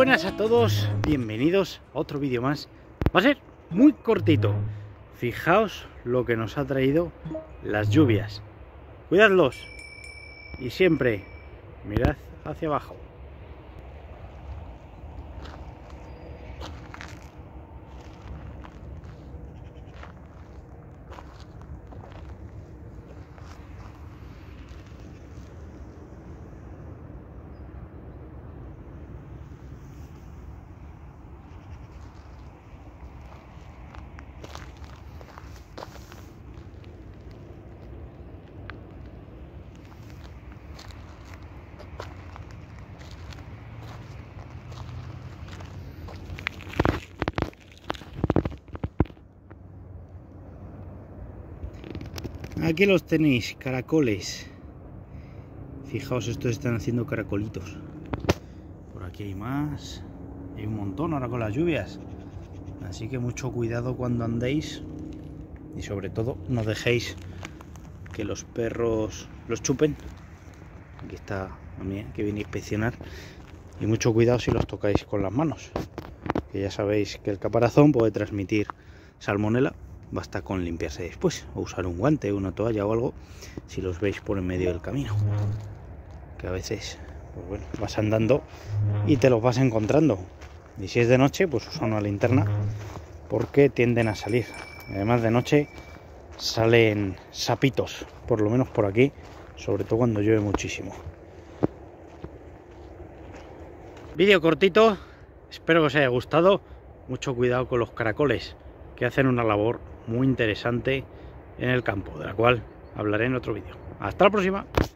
Buenas a todos, bienvenidos a otro vídeo más. Va a ser muy cortito. Fijaos lo que nos ha traído las lluvias. Cuidadlos y siempre mirad hacia abajo. Aquí los tenéis, caracoles. Fijaos, estos están haciendo caracolitos. Por aquí hay más. Hay un montón ahora con las lluvias. Así que mucho cuidado cuando andéis. Y sobre todo, no dejéis que los perros los chupen. Aquí está a mí, que viene a inspeccionar. Y mucho cuidado si los tocáis con las manos. Que ya sabéis que el caparazón puede transmitir salmonela. Basta con limpiarse después o usar un guante, una toalla o algo si los veis por en medio del camino, que a veces pues bueno, vas andando y te los vas encontrando, y si es de noche pues usa una linterna porque tienden a salir. Además de noche salen sapitos, por lo menos por aquí, sobre todo cuando llueve muchísimo. Vídeo cortito, espero que os haya gustado. Mucho cuidado con los caracoles, que hacen una labor muy interesante en el campo, de la cual hablaré en otro vídeo. Hasta la próxima.